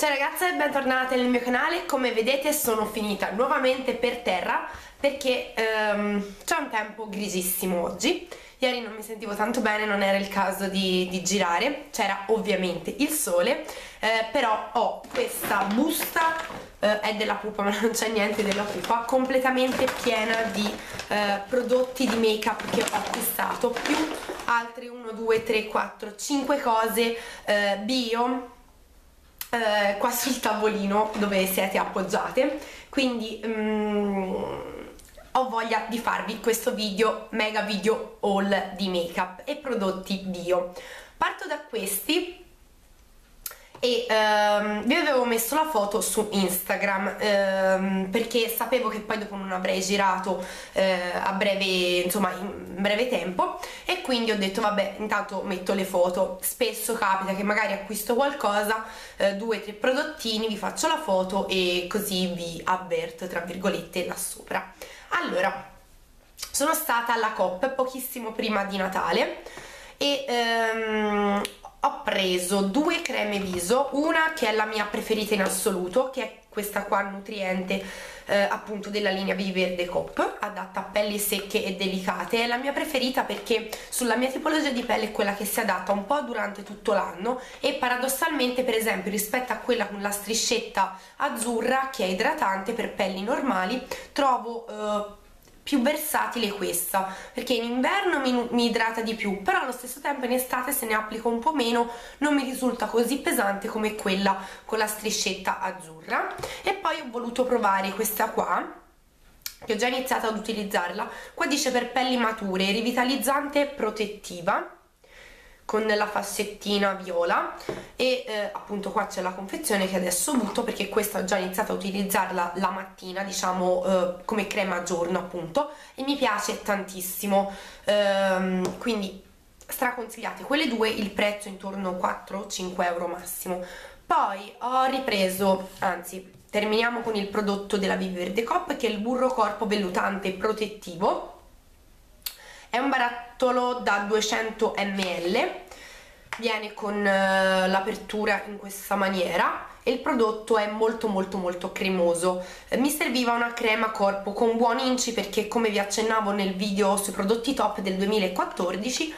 Ciao ragazze e bentornate nel mio canale. Come vedete sono finita nuovamente per terra perché c'è un tempo grisissimo oggi. Ieri non mi sentivo tanto bene, non era il caso di girare, c'era ovviamente il sole, però ho questa busta, è della pupa ma non c'è niente della pupa, completamente piena di prodotti di make up che ho acquistato, più altre 1, 2, 3, 4, 5 cose bio qua sul tavolino dove siete appoggiate, quindi ho voglia di farvi questo mega video haul di make up e prodotti bio. Parto da questi e vi avevo messo la foto su Instagram perché sapevo che poi dopo non avrei girato a breve, insomma in breve tempo, e quindi ho detto vabbè, intanto metto le foto. Spesso capita che magari acquisto qualcosa, 2 o 3 prodottini, vi faccio la foto e così vi avverto tra virgolette là sopra. Allora, sono stata alla Coop pochissimo prima di Natale e ho preso 2 creme viso, una che è la mia preferita in assoluto, che è questa qua nutriente appunto della linea Viverde Coop, adatta a pelli secche e delicate. È la mia preferita perché sulla mia tipologia di pelle è quella che si adatta un po' durante tutto l'anno e paradossalmente, per esempio, rispetto a quella con la striscetta azzurra che è idratante per pelli normali, trovo più versatile questa, perché in inverno mi idrata di più, però allo stesso tempo in estate, se ne applico un po' meno, non mi risulta così pesante come quella con la striscetta azzurra. E poi ho voluto provare questa qua, che ho già iniziato ad utilizzarla. Qua dice per pelli mature, rivitalizzante protettiva, con la fascettina viola, e appunto qua c'è la confezione che adesso butto, perché questa ho già iniziato a utilizzarla la mattina, diciamo come crema a giorno appunto, e mi piace tantissimo, quindi straconsigliate quelle due, il prezzo intorno a 4-5 euro massimo. Poi ho ripreso, anzi terminiamo con il prodotto della Viverde Coop, che è il burro corpo vellutante protettivo. È un barattolo da 200 ml, viene con l'apertura in questa maniera e il prodotto è molto cremoso. Mi serviva una crema corpo con buon inci perché, come vi accennavo nel video sui prodotti top del 2014,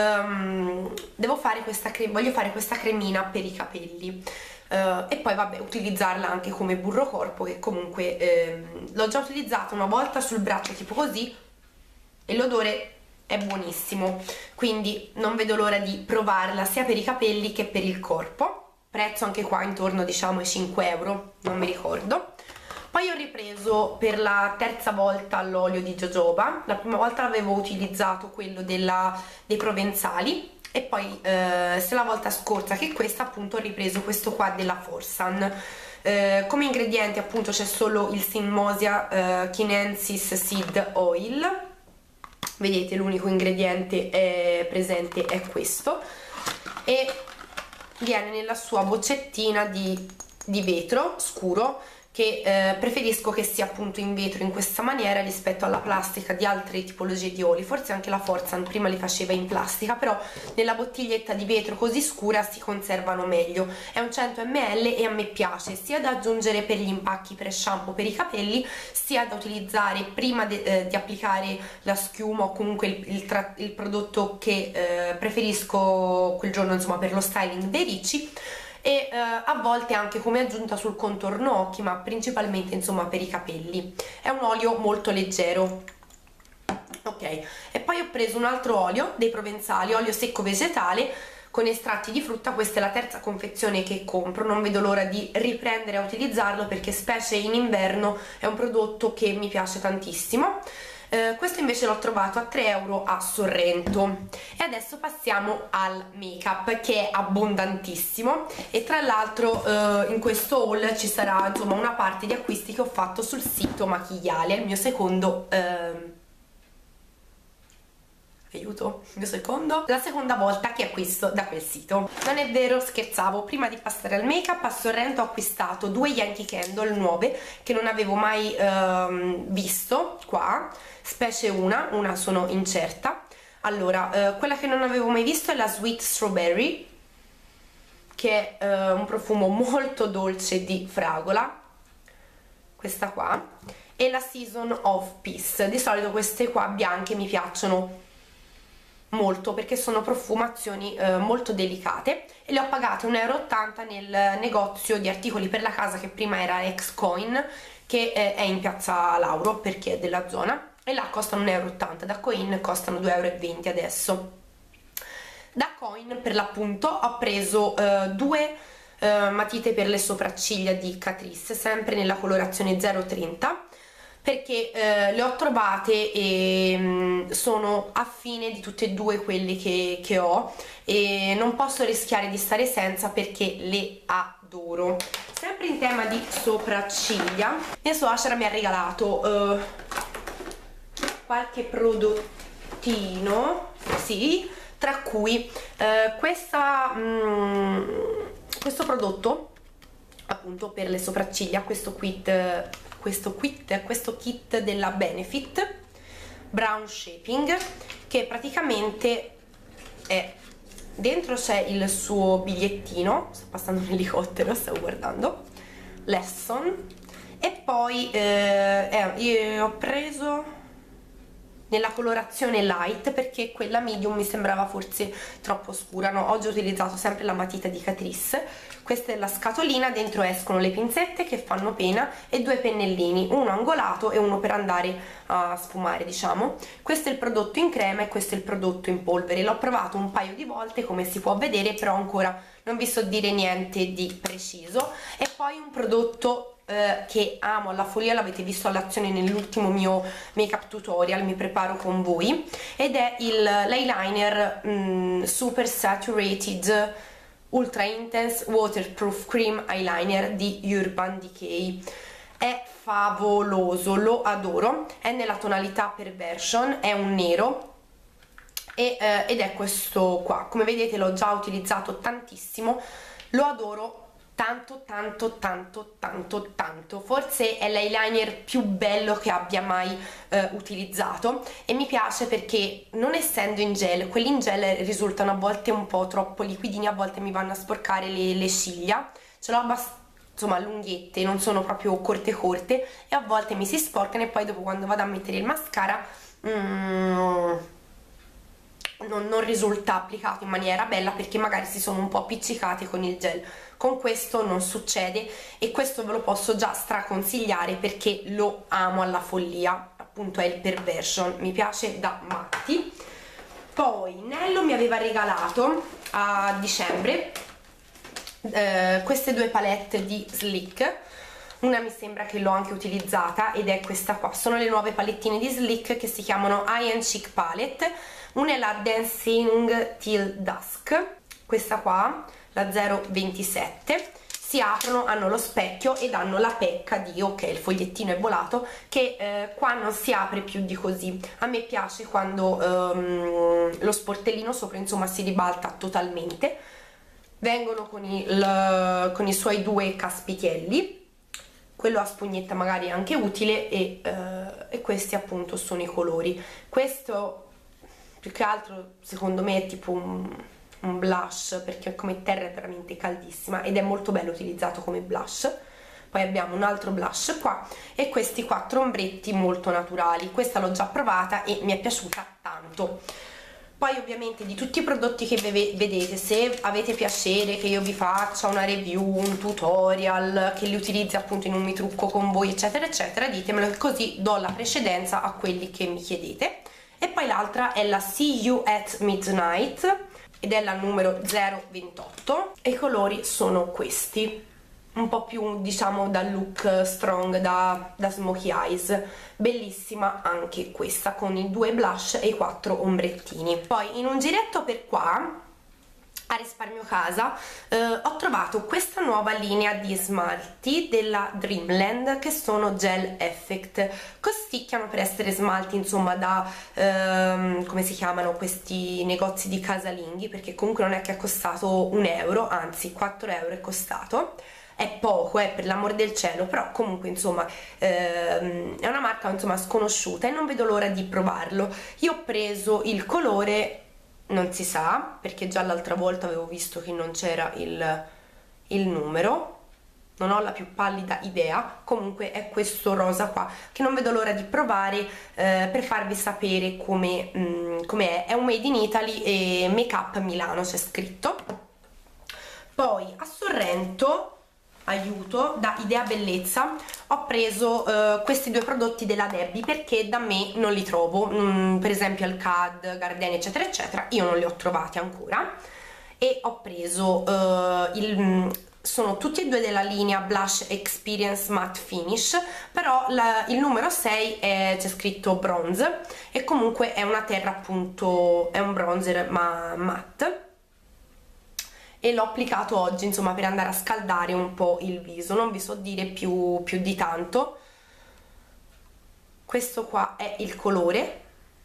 voglio fare questa cremina per i capelli. E poi vabbè, utilizzarla anche come burro corpo, che comunque l'ho già utilizzata una volta sul braccio tipo così e l'odore è buonissimo, quindi non vedo l'ora di provarla sia per i capelli che per il corpo. Prezzo anche qua intorno, diciamo, ai 5 euro, non mi ricordo. Poi ho ripreso per la terza volta l'olio di jojoba. La prima volta l'avevo utilizzato quello dei provenzali, e poi sia la volta scorsa che questa appunto ho ripreso questo qua della Forsan. Come ingredienti appunto c'è solo il Sigmosia Chinensis Seed Oil. Vedete, l'unico ingrediente presente è questo, e viene nella sua boccettina di vetro scuro, che preferisco che sia appunto in vetro in questa maniera rispetto alla plastica di altre tipologie di oli. Forse anche la Forza prima li faceva in plastica, però nella bottiglietta di vetro così scura si conservano meglio. È un 100 ml e a me piace sia da aggiungere per gli impacchi pre-shampoo per i capelli, sia da utilizzare prima di applicare la schiuma o comunque il prodotto che preferisco quel giorno, insomma, per lo styling dei ricci, e a volte anche come aggiunta sul contorno occhi, ma principalmente insomma per i capelli. È un olio molto leggero. Ok, e poi ho preso un altro olio dei provenzali, olio secco vegetale con estratti di frutta. Questa è la terza confezione che compro, non vedo l'ora di riprendere a utilizzarlo perché specie in inverno è un prodotto che mi piace tantissimo. Questo invece l'ho trovato a 3 euro a Sorrento. E adesso passiamo al make up, che è abbondantissimo, e tra l'altro in questo haul ci sarà insomma una parte di acquisti che ho fatto sul sito Machiale, il mio secondo la seconda volta che acquisto da quel sito. Non è vero, scherzavo. Prima di passare al make up, a Sorrento ho acquistato 2 Yankee Candle nuove che non avevo mai visto qua, specie una sono incerta. Allora, quella che non avevo mai visto è la Sweet Strawberry, che è un profumo molto dolce di fragola, questa qua, e la Season of Peace. Di solito queste qua bianche mi piacciono molto perché sono profumazioni molto delicate, e le ho pagate 1,80 € nel negozio di articoli per la casa che prima era Xcoin, che è in piazza Lauro per chi è della zona, e là costano 1,80 €, da Coin costano 2,20 € adesso. Da Coin per l'appunto ho preso due matite per le sopracciglia di Catrice, sempre nella colorazione 030, perché le ho trovate e sono affine di tutte e due quelle che ho, e non posso rischiare di stare senza perché le adoro. Sempre in tema di sopracciglia, mia suocera mi ha regalato qualche prodottino, sì, tra cui questo prodotto appunto per le sopracciglia, questo kit della Benefit Brown Shaping, che praticamente è dentro, c'è il suo bigliettino, sta passando un elicottero, stavo guardando, lesson, e poi io ho preso nella colorazione light perché quella medium mi sembrava forse troppo scura. No, oggi ho utilizzato sempre la matita di Catrice. Questa è la scatolina, dentro escono le pinzette che fanno pena e due pennellini, uno angolato e uno per andare a sfumare, diciamo. Questo è il prodotto in crema e questo è il prodotto in polvere. L'ho provato un paio di volte, come si può vedere, però ancora non vi so dire niente di preciso. E poi un prodotto che amo alla follia, l'avete visto all'azione nell'ultimo mio make up tutorial, mi preparo con voi, ed è l'eyeliner Super Saturated Ultra Intense Waterproof Cream Eyeliner di Urban Decay. È favoloso, lo adoro, è nella tonalità Perversion, è un nero ed è questo qua. Come vedete l'ho già utilizzato tantissimo, lo adoro tanto tanto tanto tanto tanto. Forse è l'eyeliner più bello che abbia mai utilizzato, e mi piace perché, non essendo in gel, quelli in gel risultano a volte un po' troppo liquidini, a volte mi vanno a sporcare le ciglia, ce l'ho abbastanza, insomma, lunghiette, non sono proprio corte corte, e a volte mi si sporcano, e poi dopo, quando vado a mettere il mascara, non risulta applicato in maniera bella perché magari si sono un po' appiccicati con il gel. Con questo non succede, e questo ve lo posso già straconsigliare perché lo amo alla follia, appunto è il Perversion, mi piace da matti. Poi Nello mi aveva regalato a dicembre queste due palette di Sleek, una mi sembra che l'ho anche utilizzata ed è questa qua, sono le nuove palettine di Sleek che si chiamano High and Chic Palette. Una è la Dancing Till Dusk, questa qua, la 027, si aprono, hanno lo specchio ed hanno la pecca di, ok, il fogliettino è volato, che qua non si apre più di così. A me piace quando lo sportellino sopra, insomma, si ribalta totalmente. Vengono con i suoi due caspitielli, quello a spugnetta magari è anche utile, e questi appunto sono i colori. Questo più che altro secondo me è tipo un blush, perché come terra è veramente caldissima ed è molto bello utilizzato come blush. Poi abbiamo un altro blush qua e questi quattro ombretti molto naturali. Questa l'ho già provata e mi è piaciuta tanto. Poi ovviamente di tutti i prodotti che vedete, se avete piacere che io vi faccia una review, un tutorial, che li utilizzi appunto in un mi trucco con voi, eccetera eccetera, ditemelo, così do la precedenza a quelli che mi chiedete. E poi l'altra è la See You at Midnight ed è la numero 028 e i colori sono questi, un po' più, diciamo, da look strong, da smokey eyes. Bellissima anche questa, con i due blush e i quattro ombrettini. Poi in un giretto per qua, a risparmio casa, ho trovato questa nuova linea di smalti della Dreamland, che sono Gel Effect. Costicchiano per essere smalti, insomma, da come si chiamano questi negozi di casalinghi, perché comunque non è che è costato 1 euro, anzi 4 euro è costato. È poco, per l'amor del cielo, però comunque, insomma, è una marca, insomma, sconosciuta e non vedo l'ora di provarlo. Io ho preso il colore non si sa, perché già l'altra volta avevo visto che non c'era il numero, non ho la più pallida idea. Comunque è questo rosa qua che non vedo l'ora di provare per farvi sapere com'è. È un made in Italy e Make Up Milano c'è scritto. Poi a Sorrento, aiuto, da Idea Bellezza ho preso questi due prodotti della Debbie, perché da me non li trovo, per esempio al CAD, Gardenia eccetera eccetera, io non li ho trovati ancora, e ho preso sono tutti e due della linea Blush Experience Matte Finish, però il numero 6 c'è scritto bronze, e comunque è una terra, appunto, è un bronzer ma matte, e l'ho applicato oggi, insomma, per andare a scaldare un po' il viso. Non vi so dire più di tanto. Questo qua è il colore,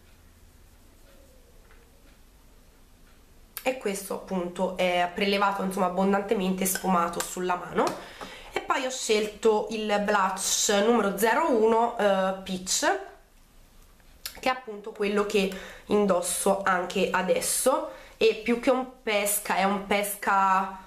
e questo appunto è prelevato, insomma, abbondantemente sfumato sulla mano. E poi ho scelto il blush numero 01 Peach, che è appunto quello che indosso anche adesso, e più che un pesca, è un pesca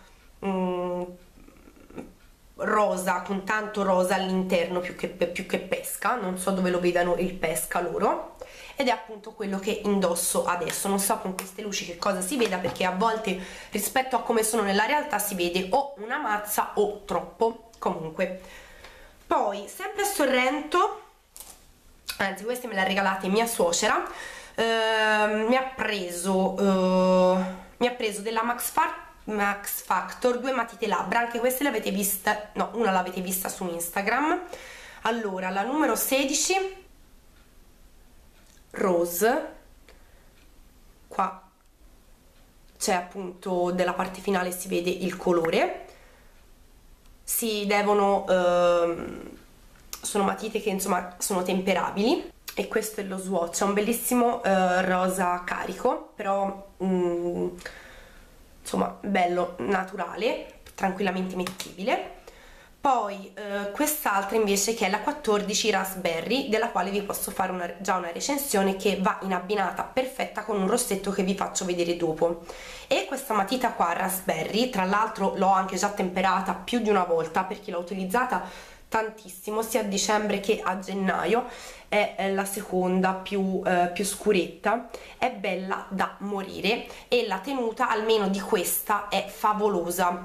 rosa, con tanto rosa all'interno, più che pesca, non so dove lo vedano il pesca loro, ed è appunto quello che indosso adesso. Non so con queste luci che cosa si veda, perché a volte rispetto a come sono nella realtà si vede o una mazza o troppo. Comunque, poi sempre a Sorrento, anzi queste me le ha regalate mia suocera, mi ha preso della Max Factor due matite labbra. Anche queste le avete viste, no, una l'avete vista su Instagram. Allora, la numero 16 Rose, qua c'è appunto della parte finale, si vede il colore, si devono sono matite che insomma sono temperabili. E questo è lo swatch, è un bellissimo rosa carico, però insomma bello, naturale, tranquillamente mettibile. Poi quest'altra invece, che è la 14 Raspberry, della quale vi posso fare già una recensione, che va in abbinata perfetta con un rossetto che vi faccio vedere dopo. E questa matita qua Raspberry, tra l'altro l'ho anche già temperata più di una volta, perché l'ho utilizzata tantissimo sia a dicembre che a gennaio, è la seconda più scuretta, è bella da morire, e la tenuta almeno di questa è favolosa.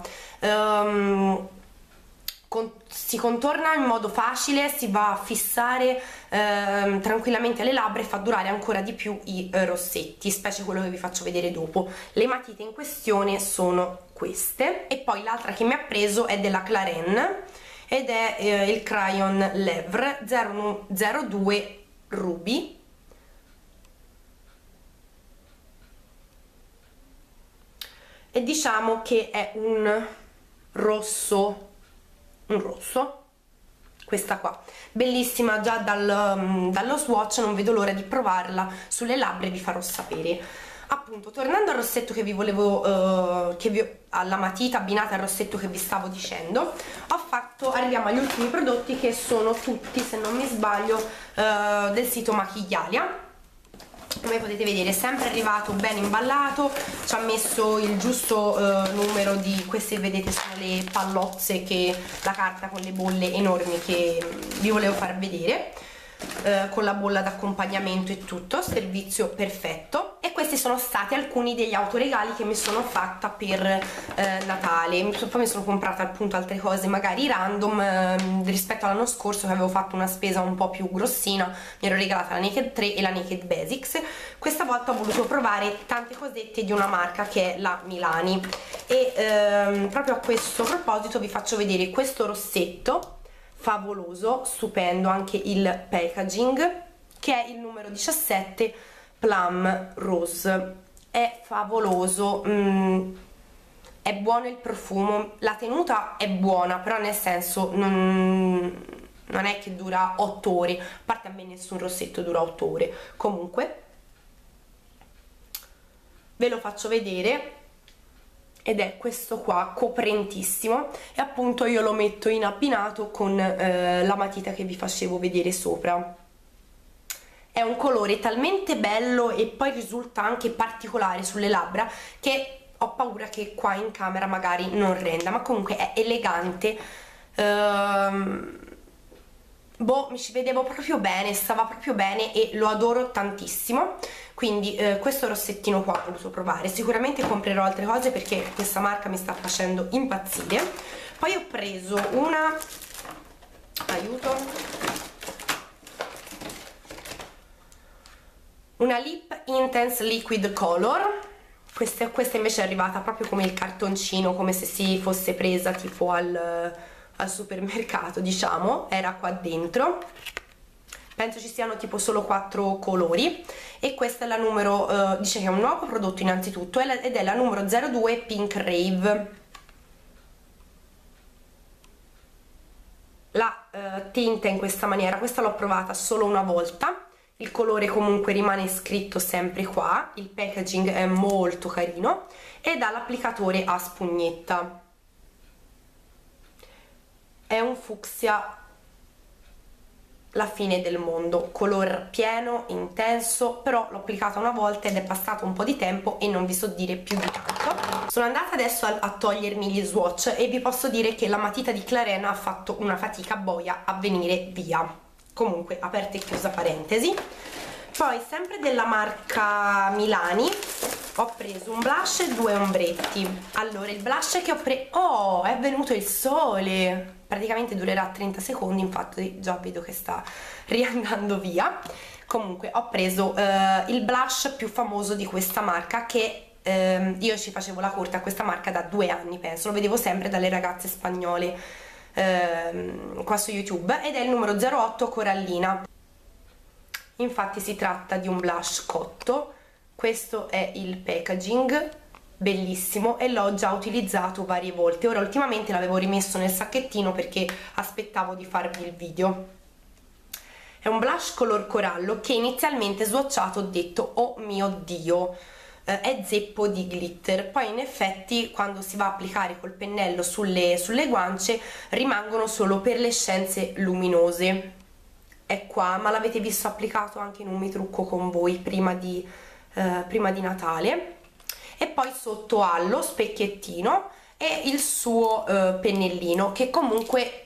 Si contorna in modo facile, si va a fissare tranquillamente le labbra, e fa durare ancora di più i rossetti, specie quello che vi faccio vedere dopo. Le matite in questione sono queste, e poi l'altra che mi ha preso è della Clarins, ed è il Crayon Lèvres 002 Ruby, e diciamo che è un rosso, questa qua, bellissima già dallo swatch, non vedo l'ora di provarla sulle labbra e vi farò sapere. Appunto, tornando al rossetto che vi volevo, alla matita abbinata al rossetto che vi stavo dicendo, arriviamo agli ultimi prodotti, che sono tutti, se non mi sbaglio, del sito Machialia. Come potete vedere è sempre arrivato ben imballato, ci ha messo il giusto numero di queste, vedete, sono le pallozze, la carta con le bolle enormi che vi volevo far vedere, con la bolla d'accompagnamento e tutto, servizio perfetto. E questi sono stati alcuni degli autoregali che mi sono fatta per Natale. Poi mi sono comprata appunto altre cose magari random, rispetto all'anno scorso, che avevo fatto una spesa un po' più grossina, mi ero regalata la Naked 3 e la Naked Basics. Questa volta ho voluto provare tante cosette di una marca che è la Milani, e proprio a questo proposito vi faccio vedere questo rossetto favoloso, stupendo anche il packaging, che è il numero 17 Plum Rose. È favoloso, è buono il profumo, la tenuta è buona, però nel senso non è che dura 8 ore, a parte a me nessun rossetto dura 8 ore. Comunque ve lo faccio vedere, ed è questo qua, coprentissimo, e appunto io lo metto in abbinato con la matita che vi facevo vedere sopra. è un colore talmente bello e poi risulta anche particolare sulle labbra che ho paura che qua in camera magari non renda, ma comunque è elegante. Boh, mi ci vedevo proprio bene, stava proprio bene e lo adoro tantissimo. Quindi questo rossettino qua ho voluto provare. Sicuramente comprerò altre cose perché questa marca mi sta facendo impazzire. Poi ho preso una, aiuto, una Lip Intense Liquid Color. Questa invece è arrivata proprio come il cartoncino, come se si fosse presa tipo al supermercato, diciamo, era qua dentro. Penso ci siano tipo solo 4 colori e questa è la numero, dice che è un nuovo prodotto innanzitutto ed è la numero 02 Pink Rave. La tinta in questa maniera, questa l'ho provata solo una volta, il colore comunque rimane scritto sempre qua, il packaging è molto carino ed ha l'applicatore a spugnetta. È un fucsia la fine del mondo, color pieno, intenso, però l'ho applicata una volta ed è passato un po' di tempo e non vi so dire più di tanto. Sono andata adesso a togliermi gli swatch e vi posso dire che la matita di Clarins ha fatto una fatica boia a venire via. Comunque, aperta e chiusa parentesi. Poi, sempre della marca Milani, ho preso un blush e 2 ombretti. Allora, il blush che ho preso... Oh, è venuto il sole! Praticamente durerà 30 secondi, infatti già vedo che sta riandando via. Comunque, ho preso il blush più famoso di questa marca, che io ci facevo la corte a questa marca da 2 anni, penso. Lo vedevo sempre dalle ragazze spagnole qua su YouTube, ed è il numero 08 Corallina. Infatti si tratta di un blush cotto. Questo è il packaging, bellissimo, e l'ho già utilizzato varie volte. Ora ultimamente l'avevo rimesso nel sacchettino perché aspettavo di farvi il video. È un blush color corallo che inizialmente swatchato ho detto oh mio dio, è zeppo di glitter. Poi in effetti quando si va a applicare col pennello sulle guance rimangono solo perlescenze luminose. È qua, ma l'avete visto applicato anche in un mi trucco con voi prima di Natale. E poi sotto ha lo specchiettino e il suo pennellino, che comunque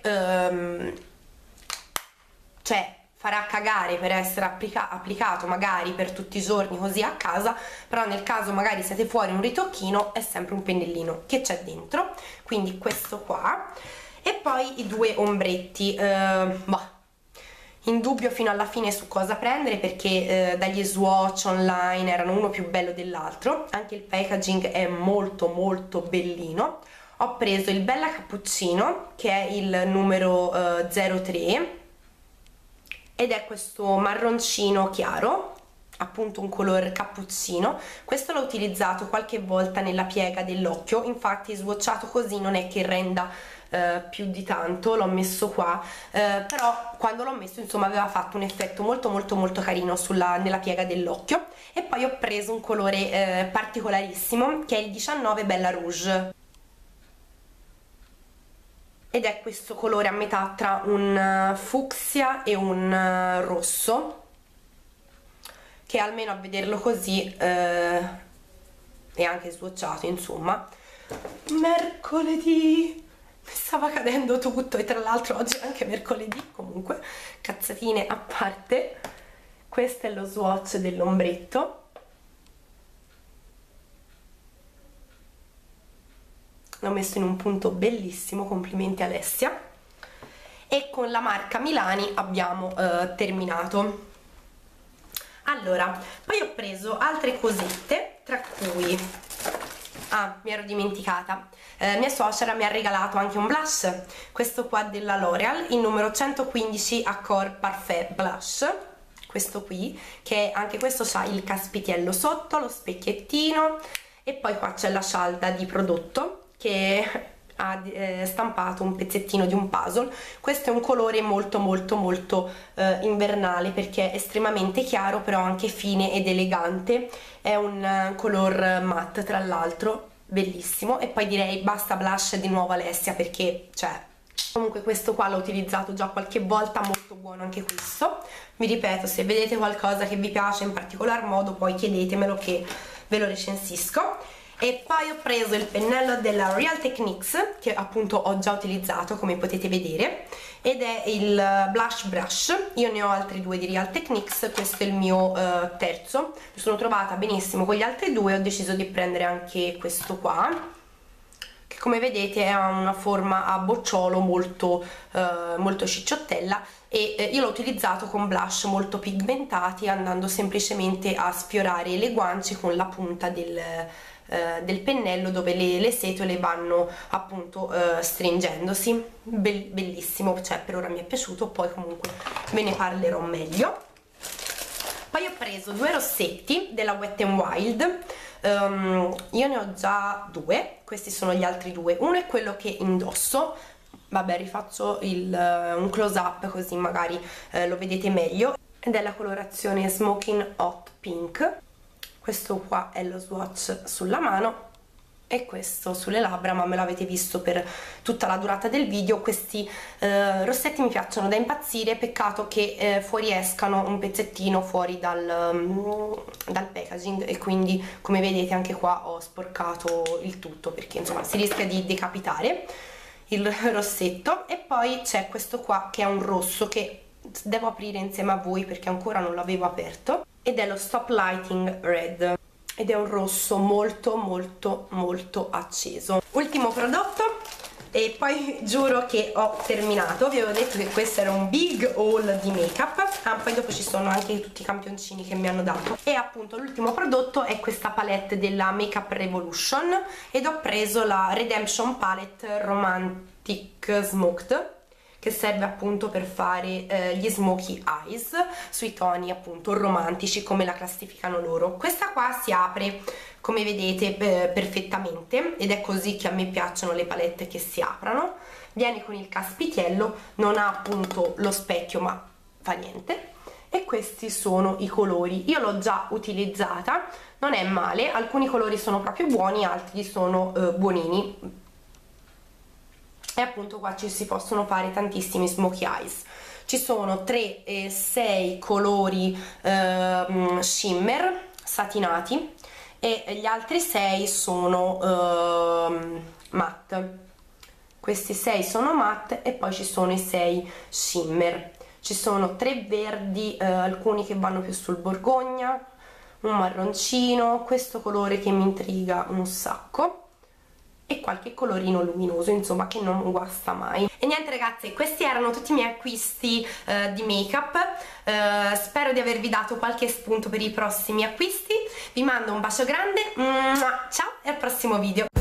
cioè farà cagare per essere applicato magari per tutti i giorni così a casa, però nel caso magari siete fuori un ritocchino è sempre un pennellino che c'è dentro. Quindi questo qua, e poi i 2 ombretti, bah, in dubbio fino alla fine su cosa prendere perché dagli swatch online erano uno più bello dell'altro. Anche il packaging è molto molto bellino. Ho preso il Bella Cappuccino, che è il numero 03, ed è questo marroncino chiaro, appunto un color cappuccino. Questo l'ho utilizzato qualche volta nella piega dell'occhio, infatti swatchato così non è che renda più di tanto, l'ho messo qua, però quando l'ho messo insomma aveva fatto un effetto molto molto molto carino nella piega dell'occhio. E poi ho preso un colore particolarissimo che è il 19 Bella Rouge, ed è questo colore a metà tra un fucsia e un rosso, che almeno a vederlo così è anche swatchato, insomma. Mercoledì mi stava cadendo tutto, e tra l'altro oggi è anche mercoledì. Comunque, cazzatine a parte, questo è lo swatch dell'ombretto. L'ho messo in un punto bellissimo, complimenti Alessia. E con la marca Milani abbiamo terminato. Allora, poi ho preso altre cosette, tra cui... ah, mi ero dimenticata, mia suocera mi ha regalato anche un blush, questo qua della L'Oreal, il numero 115 Accord Parfait Blush, questo qui, che anche questo ha il caspitiello sotto, lo specchiettino, e poi qua c'è la cialda di prodotto che ha stampato un pezzettino di un puzzle. Questo è un colore molto molto molto invernale perché è estremamente chiaro, però anche fine ed elegante. È un color matte, tra l'altro, bellissimo. E poi direi basta blush di nuovo Alessia, perché cioè Comunque questo qua l'ho utilizzato già qualche volta, molto buono anche questo. Vi ripeto, se vedete qualcosa che vi piace in particolar modo poi chiedetemelo che ve lo recensisco. E poi ho preso il pennello della Real Techniques, che appunto ho già utilizzato come potete vedere, ed è il Blush Brush. Io ne ho altri due di Real Techniques, questo è il mio terzo. Mi sono trovata benissimo con gli altri due, ho deciso di prendere anche questo qua, che come vedete ha una forma a bocciolo molto cicciottella, e io l'ho utilizzato con blush molto pigmentati, andando semplicemente a sfiorare le guance con la punta del pennello, dove le setole vanno appunto stringendosi. Bellissimo, cioè per ora mi è piaciuto, poi comunque ve ne parlerò meglio. Poi ho preso due rossetti della Wet n Wild. Io ne ho già due, questi sono gli altri due. Uno è quello che indosso, vabbè rifaccio un close up così magari lo vedete meglio, ed è la colorazione Smoking Hot Pink. Questo qua è lo swatch sulla mano e questo sulle labbra, ma me l'avete visto per tutta la durata del video. Questi rossetti mi piacciono da impazzire, peccato che fuoriescano un pezzettino fuori dal packaging, e quindi come vedete anche qua ho sporcato il tutto, perché insomma si rischia di decapitare il rossetto. E poi c'è questo qua che è un rosso che devo aprire insieme a voi perché ancora non l'avevo aperto, ed è lo Stop Lighting Red, ed è un rosso molto acceso. Ultimo prodotto e poi giuro che ho terminato. Vi avevo detto che questo era un big haul di make up, poi dopo ci sono anche tutti i campioncini che mi hanno dato. E appunto l'ultimo prodotto è questa palette della Make Up Revolution, ed ho preso la Redemption Palette Romantic Smoked, che serve appunto per fare gli smokey eyes sui toni appunto romantici come la classificano loro. Questa qua si apre come vedete perfettamente, ed è così che a me piacciono le palette che si aprono. Viene con il caspitiello, non ha appunto lo specchio ma fa niente, e questi sono i colori. Io l'ho già utilizzata, non è male, alcuni colori sono proprio buoni, altri sono buonini. E appunto qua ci si possono fare tantissimi smokey eyes. Ci sono 3 e 6 colori shimmer satinati, e gli altri 6 sono matte. Questi 6 sono matte e poi ci sono i 6 shimmer. Ci sono 3 verdi, alcuni che vanno più sul borgogna, un marroncino, questo colore che mi intriga un sacco, e qualche colorino luminoso, insomma, che non guasta mai. E niente ragazzi, questi erano tutti i miei acquisti di make up. Spero di avervi dato qualche spunto per i prossimi acquisti. Vi mando un bacio grande, ciao, e al prossimo video.